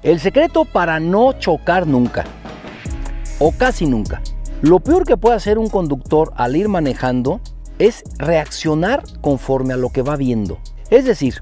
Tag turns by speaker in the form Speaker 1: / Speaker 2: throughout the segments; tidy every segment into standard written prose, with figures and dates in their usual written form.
Speaker 1: El secreto para no chocar nunca, o casi nunca. Lo peor que puede hacer un conductor al ir manejando es reaccionar conforme a lo que va viendo. Es decir,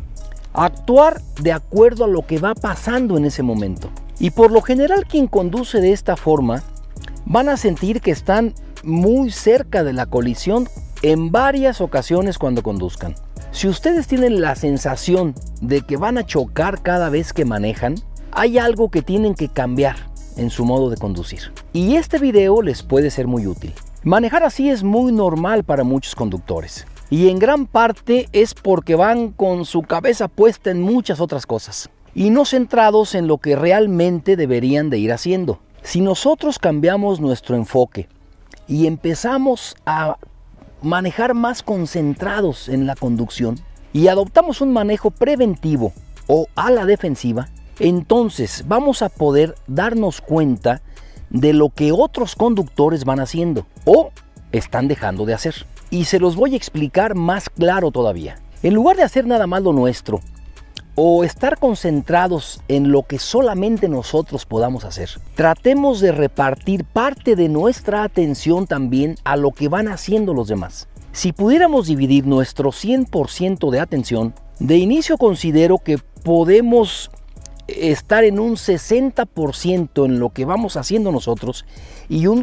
Speaker 1: actuar de acuerdo a lo que va pasando en ese momento. Y por lo general quien conduce de esta forma van a sentir que están muy cerca de la colisión en varias ocasiones cuando conduzcan. Si ustedes tienen la sensación de que van a chocar cada vez que manejan, hay algo que tienen que cambiar en su modo de conducir. Y este video les puede ser muy útil. Manejar así es muy normal para muchos conductores. Y en gran parte es porque van con su cabeza puesta en muchas otras cosas y no centrados en lo que realmente deberían de ir haciendo. Si nosotros cambiamos nuestro enfoque y empezamos a manejar más concentrados en la conducción y adoptamos un manejo preventivo o a la defensiva, entonces vamos a poder darnos cuenta de lo que otros conductores van haciendo o están dejando de hacer. Y se los voy a explicar más claro todavía. En lugar de hacer nada más lo nuestro o estar concentrados en lo que solamente nosotros podamos hacer, tratemos de repartir parte de nuestra atención también a lo que van haciendo los demás. Si pudiéramos dividir nuestro 100% de atención, de inicio considero que podemos estar en un 60% en lo que vamos haciendo nosotros y un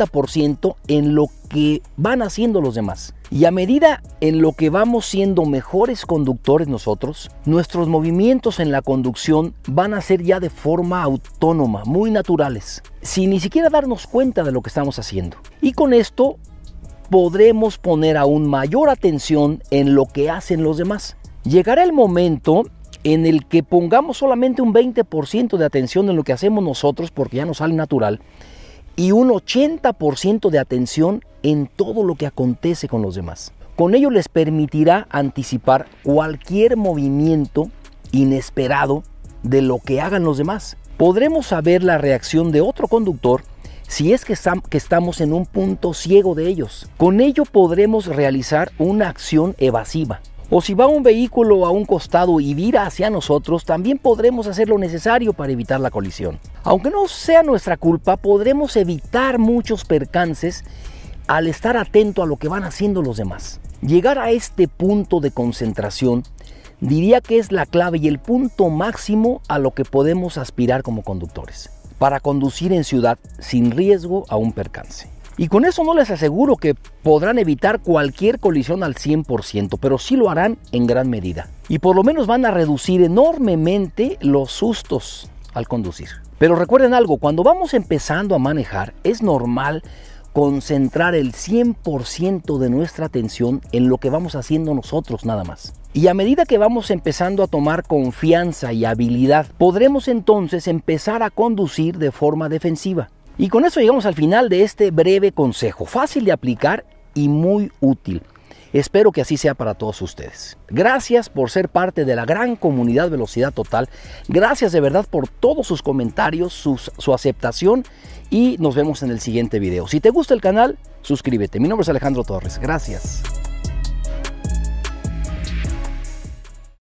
Speaker 1: 40% en lo que van haciendo los demás. Y a medida en lo que vamos siendo mejores conductores nosotros, nuestros movimientos en la conducción van a ser ya de forma autónoma, muy naturales, sin ni siquiera darnos cuenta de lo que estamos haciendo. Y con esto podremos poner aún mayor atención en lo que hacen los demás. Llegará el momento en el que pongamos solamente un 20% de atención en lo que hacemos nosotros porque ya nos sale natural y un 80% de atención en todo lo que acontece con los demás. Con ello les permitirá anticipar cualquier movimiento inesperado de lo que hagan los demás. Podremos saber la reacción de otro conductor si es que estamos en un punto ciego de ellos. Con ello podremos realizar una acción evasiva. O si va un vehículo a un costado y vira hacia nosotros, también podremos hacer lo necesario para evitar la colisión. Aunque no sea nuestra culpa, podremos evitar muchos percances al estar atento a lo que van haciendo los demás. Llegar a este punto de concentración diría que es la clave y el punto máximo a lo que podemos aspirar como conductores, para conducir en ciudad sin riesgo a un percance. Y con eso no les aseguro que podrán evitar cualquier colisión al 100%, pero sí lo harán en gran medida. Y por lo menos van a reducir enormemente los sustos al conducir. Pero recuerden algo, cuando vamos empezando a manejar, es normal concentrar el 100% de nuestra atención en lo que vamos haciendo nosotros nada más. Y a medida que vamos empezando a tomar confianza y habilidad, podremos entonces empezar a conducir de forma defensiva. Y con eso llegamos al final de este breve consejo, fácil de aplicar y muy útil. Espero que así sea para todos ustedes. Gracias por ser parte de la gran comunidad Velocidad Total. Gracias de verdad por todos sus comentarios, su aceptación y nos vemos en el siguiente video. Si te gusta el canal, suscríbete. Mi nombre es Alejandro Torres. Gracias.